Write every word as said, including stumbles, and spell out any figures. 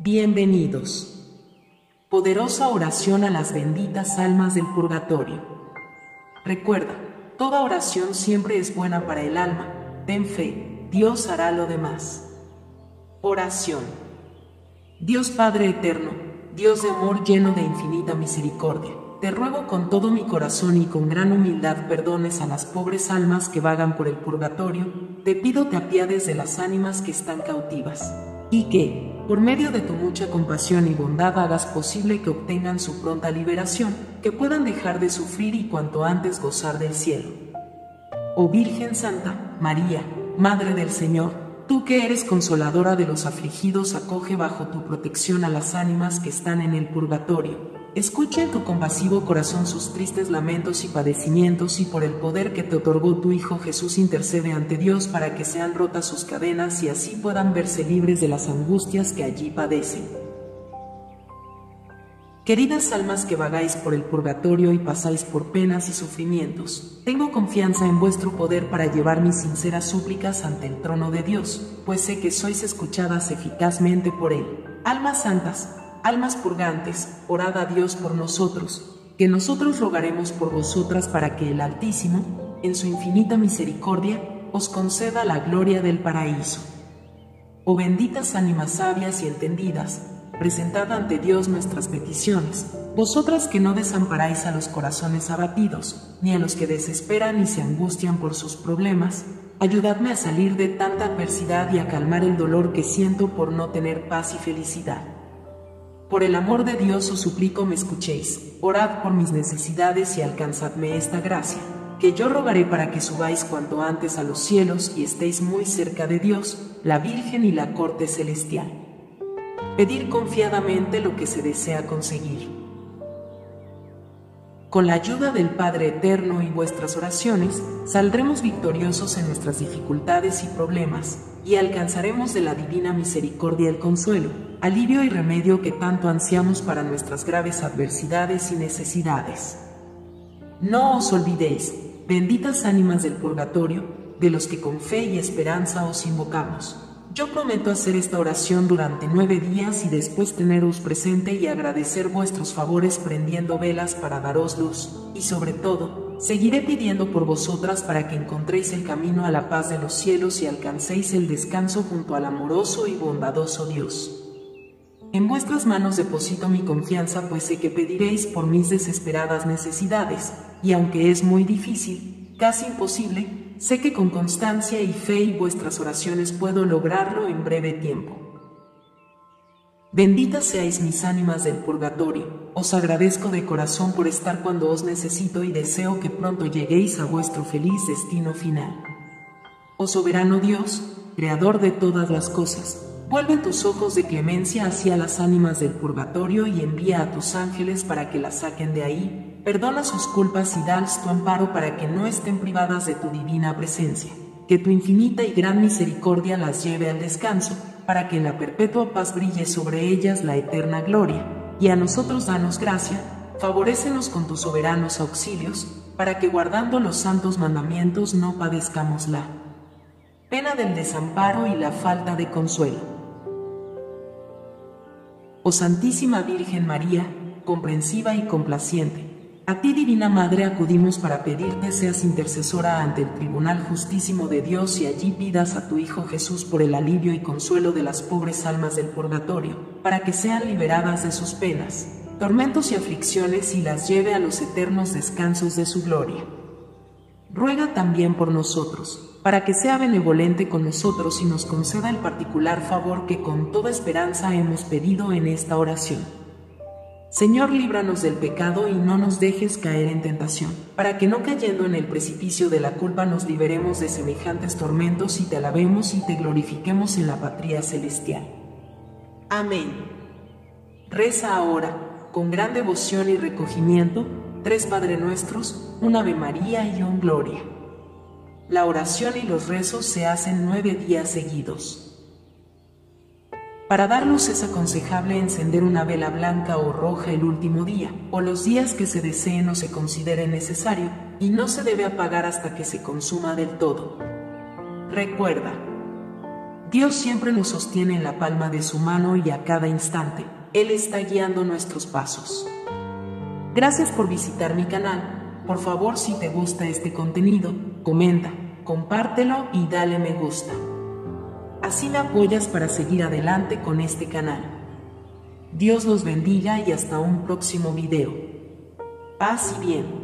Bienvenidos. Poderosa oración a las benditas almas del purgatorio. Recuerda, toda oración siempre es buena para el alma. Ten fe, Dios hará lo demás. Oración. Dios Padre eterno, Dios de amor lleno de infinita misericordia, te ruego con todo mi corazón y con gran humildad perdones a las pobres almas que vagan por el purgatorio. Te pido te apiades de las ánimas que están cautivas, y que, por medio de tu mucha compasión y bondad, hagas posible que obtengan su pronta liberación, que puedan dejar de sufrir y cuanto antes gozar del cielo. Oh Virgen Santa, María, Madre del Señor, tú que eres consoladora de los afligidos, acoge bajo tu protección a las ánimas que están en el purgatorio. Escucha en tu compasivo corazón sus tristes lamentos y padecimientos, y por el poder que te otorgó tu Hijo Jesús intercede ante Dios para que sean rotas sus cadenas y así puedan verse libres de las angustias que allí padecen. Queridas almas que vagáis por el purgatorio y pasáis por penas y sufrimientos, tengo confianza en vuestro poder para llevar mis sinceras súplicas ante el trono de Dios, pues sé que sois escuchadas eficazmente por Él. Almas santas, almas purgantes, orad a Dios por nosotros, que nosotros rogaremos por vosotras para que el Altísimo, en su infinita misericordia, os conceda la gloria del paraíso. Oh benditas ánimas sabias y entendidas, presentad ante Dios nuestras peticiones, vosotras que no desamparáis a los corazones abatidos, ni a los que desesperan y se angustian por sus problemas, ayudadme a salir de tanta adversidad y a calmar el dolor que siento por no tener paz y felicidad. Por el amor de Dios os suplico me escuchéis, orad por mis necesidades y alcanzadme esta gracia, que yo rogaré para que subáis cuanto antes a los cielos y estéis muy cerca de Dios, la Virgen y la corte celestial. Pedir confiadamente lo que se desea conseguir. Con la ayuda del Padre Eterno y vuestras oraciones, saldremos victoriosos en nuestras dificultades y problemas, y alcanzaremos de la divina misericordia el consuelo, alivio y remedio que tanto ansiamos para nuestras graves adversidades y necesidades. No os olvidéis, benditas ánimas del purgatorio, de los que con fe y esperanza os invocamos. Yo prometo hacer esta oración durante nueve días y después teneros presente y agradecer vuestros favores prendiendo velas para daros luz, y sobre todo, seguiré pidiendo por vosotras para que encontréis el camino a la paz de los cielos y alcancéis el descanso junto al amoroso y bondadoso Dios. En vuestras manos deposito mi confianza, pues sé que pediréis por mis desesperadas necesidades, y aunque es muy difícil, casi imposible, sé que con constancia y fe y vuestras oraciones puedo lograrlo en breve tiempo. Benditas seáis mis ánimas del purgatorio, os agradezco de corazón por estar cuando os necesito y deseo que pronto lleguéis a vuestro feliz destino final. Oh soberano Dios, creador de todas las cosas, vuelve tus ojos de clemencia hacia las ánimas del purgatorio y envía a tus ángeles para que las saquen de ahí. Perdona sus culpas y dales tu amparo para que no estén privadas de tu divina presencia. Que tu infinita y gran misericordia las lleve al descanso, para que en la perpetua paz brille sobre ellas la eterna gloria. Y a nosotros danos gracia, favorécenos con tus soberanos auxilios, para que guardando los santos mandamientos no padezcamos la pena del desamparo y la falta de consuelo. Oh Santísima Virgen María, comprensiva y complaciente, a ti, Divina Madre, acudimos para pedirte seas intercesora ante el Tribunal Justísimo de Dios y allí pidas a tu Hijo Jesús por el alivio y consuelo de las pobres almas del purgatorio, para que sean liberadas de sus penas, tormentos y aflicciones y las lleve a los eternos descansos de su gloria. Ruega también por nosotros, para que sea benevolente con nosotros y nos conceda el particular favor que con toda esperanza hemos pedido en esta oración. Señor, líbranos del pecado y no nos dejes caer en tentación, para que no cayendo en el precipicio de la culpa nos liberemos de semejantes tormentos y te alabemos y te glorifiquemos en la patria celestial. Amén. Reza ahora, con gran devoción y recogimiento, tres Padre Nuestros, un Ave María y un Gloria. La oración y los rezos se hacen nueve días seguidos. Para dar luz es aconsejable encender una vela blanca o roja el último día, o los días que se deseen o se considere necesario, y no se debe apagar hasta que se consuma del todo. Recuerda, Dios siempre nos sostiene en la palma de su mano y a cada instante, Él está guiando nuestros pasos. Gracias por visitar mi canal. Por favor, si te gusta este contenido, comenta, compártelo y dale me gusta. Así me apoyas para seguir adelante con este canal. Dios los bendiga y hasta un próximo video. Paz y bien.